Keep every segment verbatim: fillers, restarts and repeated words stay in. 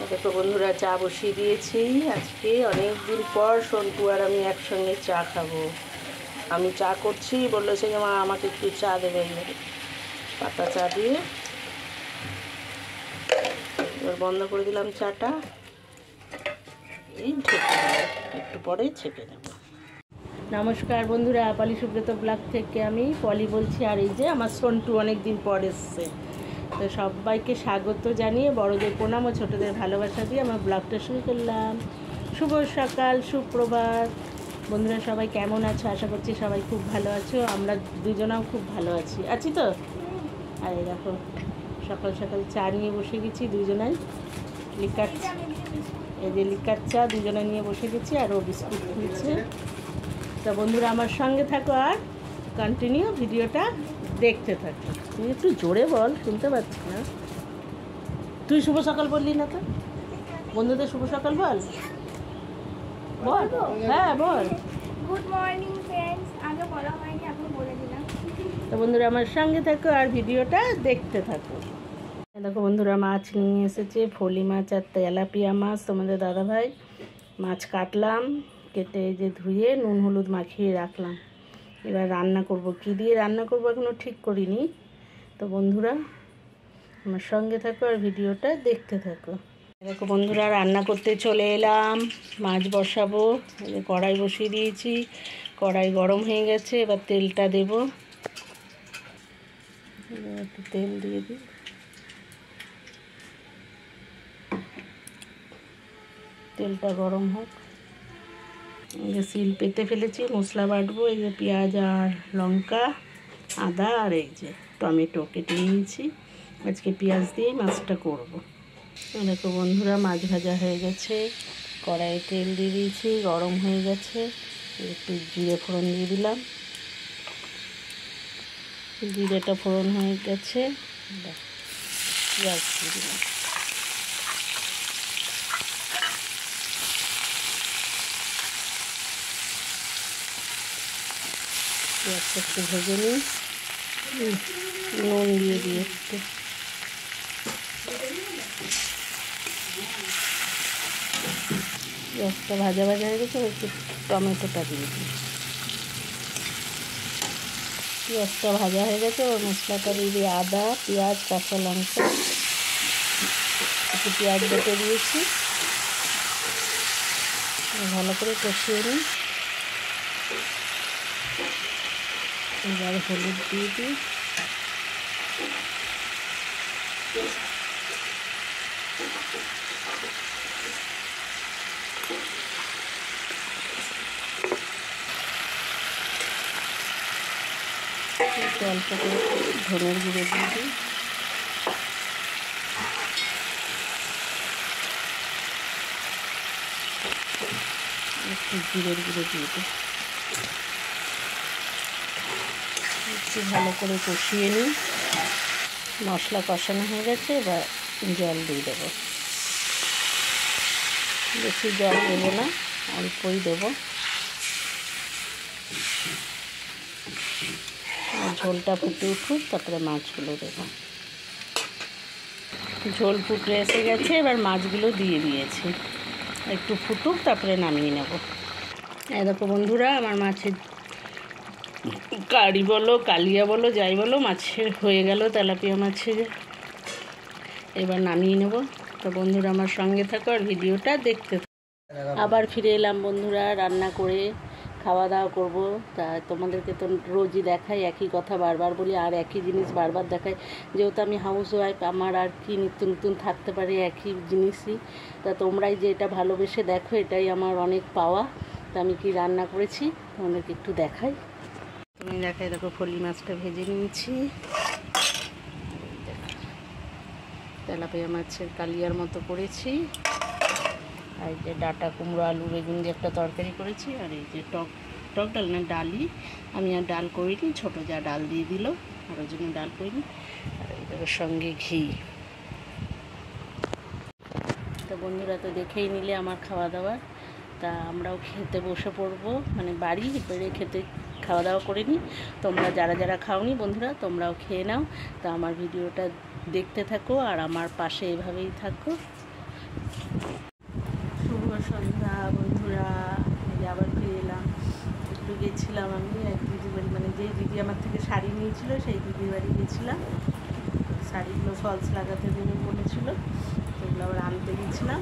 দেখো বন্ধুরা, চা বসিয়ে দিয়েছি। আজকে অনেক দিন পর সন্টু আর আমি একসঙ্গে চা খাবো। আমি চা করছি, বললেছে যে মা আমাকে একটু চা দেবে, পাতা চা দিয়ে। এবার বন্ধ করে দিলাম চাটা, এই ছেঁকে নেব, একটু পরে ছেঁকে নেব। নমস্কার বন্ধুরা, পলি সুব্রত ব্লগ থেকে আমি পলি বলছি। আর এই যে আমার সন্টু অনেক দিন পর এসছে, তো সবাইকে স্বাগত জানিয়ে বড়দের প্রণাম ও ছোটদের ভালোবাসা দিয়ে আমার ব্লগটা শুরু করলাম। শুভ সকাল, সুপ্রভাত বন্ধুরা, সবাই কেমন আছো? আশা করছি সবাই খুব ভালো আছো। আমরা দুজনাও খুব ভালো আছি আছি তো। আর এই দেখো সকাল সকাল চা নিয়ে বসে গেছি দুজনাই, লিকার এই যে লিকার চা দুজনে নিয়ে বসে গেছি, আর ও বিস্কুট খেয়েছে। তো বন্ধুরা আমার সঙ্গে থাকো আর কন্টিনিউ ভিডিওটা দেখতে থাকো। তুই একটু জোরে বল, শুনতে পাচ্ছি না। তুই শুভ সকাল বললি না তো, বন্ধুদের শুভ সকাল বল বল। হ্যাঁ বল, গুড মর্নিং ফ্রেন্ডস। আগে বলা হয়নি, এখন বলে দিলাম। তো বন্ধুরা আমার সঙ্গে থাকো আর ভিডিওটা দেখতে থাকো। দেখো বন্ধুরা, মাছ নিয়ে এসেছে, ফলি মাছ আর তেলাপিয়া মাছ। তোমাদের দাদাভাই মাছ কাটলাম, কেটে এই যে ধুয়ে নুন হলুদ মাখিয়ে রাখলাম। এবার রান্না করব, কি দিয়ে রান্না করব এখনও ঠিক করিনি। তো বন্ধুরা আমার সঙ্গে থাকো আর ভিডিওটা দেখতে থাকো। দেখো বন্ধুরা, রান্না করতে চলে এলাম, মাছ বসাবো। এই যে কড়াই বসিয়ে দিয়েছি, কড়াই গরম হয়ে গেছে। এবার তেলটা দেব, একটু তেল দিয়ে দিই। তেলটা গরম হোক। এই যে শিল পেতে ফেলেছি, মশলা বাটবো। এই যে পেঁয়াজ আর লঙ্কা, আদা আর এই যে টমেটো কেটে নিয়েছি। আজকে পেঁয়াজ দিয়ে মাছটা করব। দেখো বন্ধুরা, মাছ ভাজা হয়ে গেছে, কড়াইয়ে তেল দিয়ে দিয়েছি, গরম হয়ে গেছে। একটু জিরে ফোড়ন দিয়ে দিলাম, জিরেটা ফোড়ন হয়ে গেছে, পেঁয়াজ দিয়ে দিলাম। পেঁয়াজটা একটু ভেজে নিই, নুন দিয়ে দিয়ে একটু। পেঁয়াজটা ভাজা ভাজা হয়ে গেছে, একটু টমেটোটা দিয়ে দিই। পেঁয়াজটা ভাজা হয়ে গেছে, ওর মশলাটা দিয়ে দিই, আদা পেঁয়াজ কাঁচা লঙ্কা, একটু পেঁয়াজ বেটে দিয়েছি। ভালো করে কষিয়ে নিই। এবার হলুদ দিয়ে দিই, অল্প করে ধনের গুঁড়ো দিয়ে দিই, একটু জিরের গুঁড়ো দিয়ে দিই। একটু ভালো করে কষিয়ে নিই। মশলা কষানো হয়ে গেছে, এবার জল দিয়ে দেবো। বেশি জল দেবো না, অল্পই দেবো। ঝোলটা ফুটে উঠুক, তারপরে মাছগুলো দেবো। ঝোল ফুটে এসে গেছে, এবার মাছগুলো দিয়ে দিয়েছি, একটু ফুটুক, তারপরে নামিয়ে নেব। এই দেখো বন্ধুরা, আমার মাছের কারি বলো কালিয়া বলো যাই বলো, মাছের হয়ে গেল, তেলাপিয়া মাছের। এবার নামিয়ে নেব। তো বন্ধুরা আমার সঙ্গে থাকো আর ভিডিওটা দেখতে থাকো। আবার ফিরে এলাম বন্ধুরা, রান্না করে খাওয়া দাওয়া করব। তা তোমাদেরকে তো রোজই দেখাই, একই কথা বারবার বলি, আর একই জিনিস বারবার দেখাই। যেহেতু আমি হাউস ওয়াইফ, আমার আর কি নিত্য নতুন থাকতে পারে একই জিনিসই। তা তোমরাই যে এটা ভালোবেসে দেখো, এটাই আমার অনেক পাওয়া। তা আমি কি রান্না করেছি তোমাদেরকে একটু দেখাই। তুমি দেখাই, দেখো ফলি মাছটা ভেজে নিয়েছি, তেলাপিয়া মাছের কালিয়ার মতো করেছি। আর এই যে ডাঁটা কুমড়ো আলু বেগুন দিয়ে একটা তরকারি করেছি। আর এই যে টক টক ডাল না ডালই, আমি আর ডাল করিনি, ছোটো যা ডাল দিয়ে দিল, আর ওই জন্য ডাল করিনি। আর এটার সঙ্গে ঘি। তো বন্ধুরা তো দেখেই নিলে আমার খাওয়া দাওয়া। তা আমরাও খেতে বসে পড়বো, মানে বাড়ি বেড়ে খেতে খাওয়া দাওয়া করে নিই। তোমরা যারা যারা খাওনি বন্ধুরা, তোমরাও খেয়ে নাও। তা আমার ভিডিওটা দেখতে থাকো আর আমার পাশে এভাবেই থাকো। শুভ সন্ধ্যা বন্ধুরা, এই আবার ফিরে এলাম। একটু গেছিলাম আমি এক দিদি বাড়ি, মানে যেই দিদি আমার থেকে শাড়ি নিয়েছিল সেই দিদি বাড়ি গেছিলাম। শাড়িগুলো ফলস লাগাতে দেবে বলেছিল, সেগুলো আবার আনতে গেছিলাম।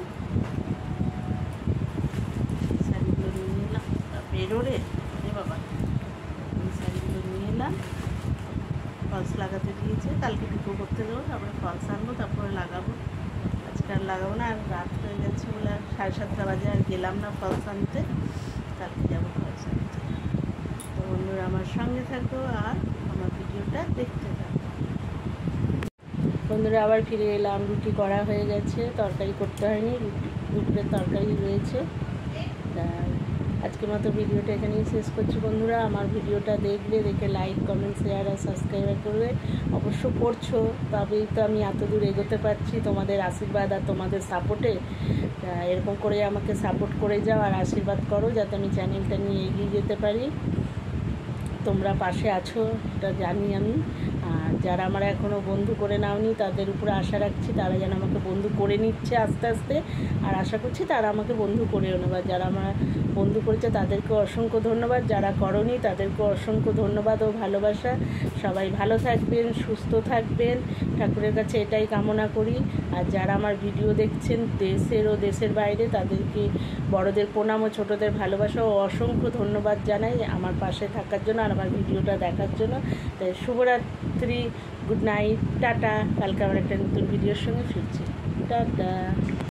শাড়িগুলো নিয়ে এলাম, বেরোরে রে বাবা, এই শাড়িগুলো নিয়ে এলাম। ফলস লাগাতে দিয়েছে, কালকে পিকো করতে দেবো, তারপরে ফলস আনবো, তারপরে লাগাবো। আজকে আর লাগাবো না, আর রাত হয়ে গেছে বলে আর সাড়ে সাতটা বাজে আর গেলাম না ফলস আনতে। কালকে যাবো ফলস আনতে। তো বন্ধুরা আমার সঙ্গে থাকো আর আমার ভিডিওটা দেখতে থাকো। বন্ধুরা আবার ফিরে এলাম, রুটি করা হয়ে গেছে, তরকারি করতে হয়নি, রুটি দুপুরের তরকারি রয়েছে। আজকের মতো ভিডিওটা এখানেই শেষ করছি বন্ধুরা। আমার ভিডিওটা দেখলে দেখে লাইক কমেন্ট শেয়ার আর সাবস্ক্রাইব করবে, অবশ্য করছো, তবেই তো আমি এত দূর এগোতে পারছি তোমাদের আশীর্বাদ আর তোমাদের সাপোর্টে। এরকম করে আমাকে সাপোর্ট করে যাও আর আশীর্বাদ করো, যাতে আমি চ্যানেলটা নিয়ে এগিয়ে যেতে পারি। তোমরা পাশে আছো এটা জানি আমি। আর যারা আমার এখনও বন্ধু করে নাওনি তাদের উপরে আশা রাখছি, তারা যেন আমাকে বন্ধু করে নিচ্ছে আস্তে আস্তে। আর আশা করছি তারা আমাকে বন্ধু করেও নেবে। যারা আমার বন্ধু করেছে তাদেরকে অসংখ্য ধন্যবাদ, যারা করনি তাদেরকে অসংখ্য ধন্যবাদ ও ভালোবাসা। সবাই ভালো থাকবেন, সুস্থ থাকবেন, ঠাকুরের কাছে এটাই কামনা করি। আর যারা আমার ভিডিও দেখছেন দেশের ও দেশের বাইরে, তাদেরকে বড়দের প্রণাম ও ছোটদের ভালোবাসা ও অসংখ্য ধন্যবাদ জানাই আমার পাশে থাকার জন্য আর আমার ভিডিওটা দেখার জন্য। তাই শুভরাত্রি, গুড নাইট, টাটা। কালকে আবার একটা নতুন ভিডিওর সঙ্গে ফিরছি, টাটা।